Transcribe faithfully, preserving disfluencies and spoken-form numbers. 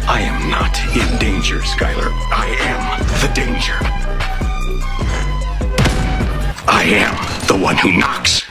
I am not in danger, Skylar. I am the danger. I am the one who knocks.